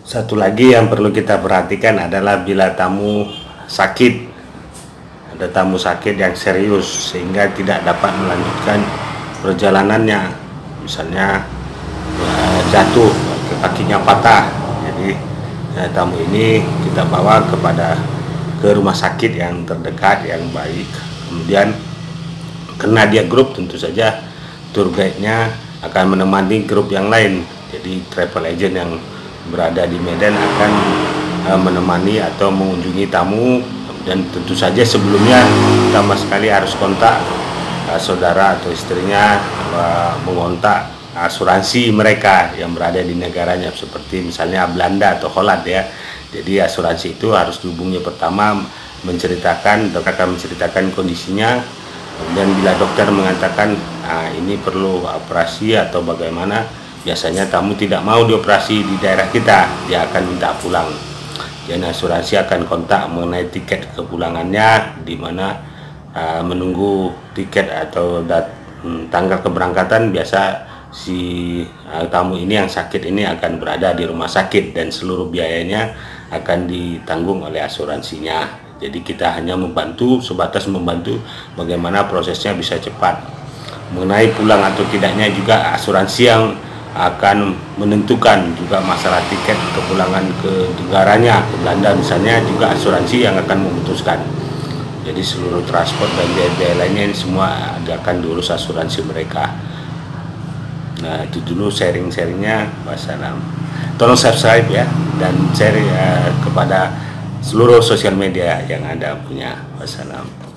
Satu lagi yang perlu kita perhatikan adalah bila tamu sakit, ada tamu sakit yang serius sehingga tidak dapat melanjutkan perjalanannya, misalnya jatuh, kakinya patah. Jadi tamu ini kita bawa ke rumah sakit yang terdekat yang baik. Kemudian karena dia grup, tentu saja tour guide-nya akan menemani grup yang lain. Jadi travel agent yang berada di Medan akan menemani atau mengunjungi tamu, dan tentu saja sebelumnya pertama sekali harus kontak saudara atau istrinya, mengontak asuransi mereka yang berada di negaranya, seperti misalnya Belanda atau Holland ya. Jadi asuransi itu harus dihubungi pertama, dokter akan menceritakan kondisinya. Kemudian bila dokter mengatakan ini perlu operasi atau bagaimana, biasanya tamu tidak mau dioperasi di daerah kita, dia akan minta pulang. Dan asuransi akan kontak mengenai tiket kepulangannya, di mana menunggu tiket atau tanggal keberangkatan. Biasa si tamu ini yang sakit ini akan berada di rumah sakit dan seluruh biayanya akan ditanggung oleh asuransinya. Jadi kita hanya sebatas membantu bagaimana prosesnya bisa cepat. Mengenai pulang atau tidaknya juga asuransi yang akan menentukan, juga masalah tiket kepulangan ke negaranya, ke Belanda misalnya, juga asuransi yang akan memutuskan. Jadi seluruh transport dan biaya-biaya lainnya ini semua akan diurus asuransi mereka. Nah, itu dulu sharing-sharingnya. Wassalam. Tolong subscribe ya, dan share kepada seluruh sosial media yang Anda punya. Wassalam.